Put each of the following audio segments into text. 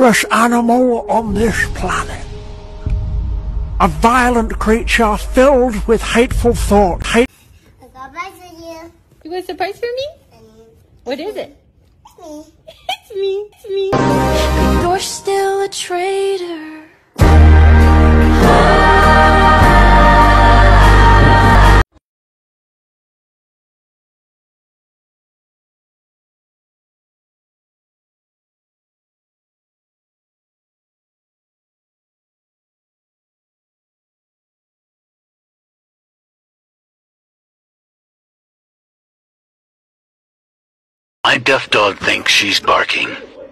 dangerous animal on this planet. A violent creature filled with hateful thought. I got a surprise for you. You got a surprise for me? What is it? It's me. It's me. It's me. You're still a traitor. My deaf dog thinks she's barking.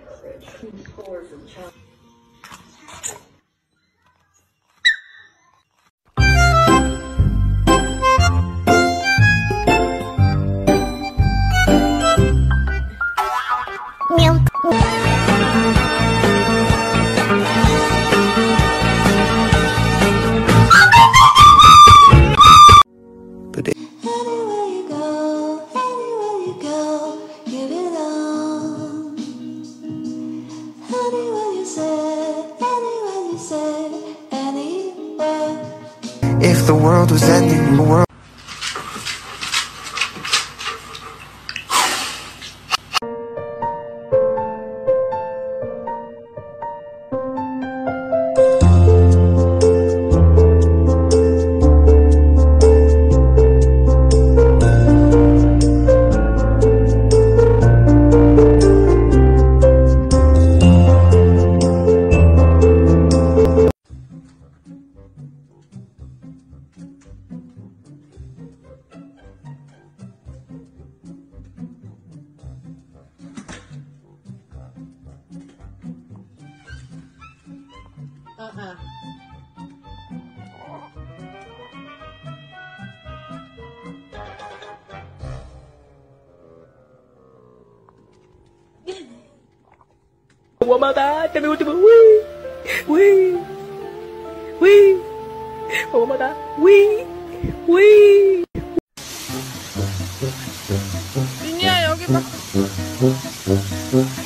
Meow. Anywhere you go, you belong. Anywhere you say, anywhere. If the world was ending, the world. One more time. Tell me what to do. Wee. Wee. Wee. One more time. Wee. Wee. 민니야 여기 봐.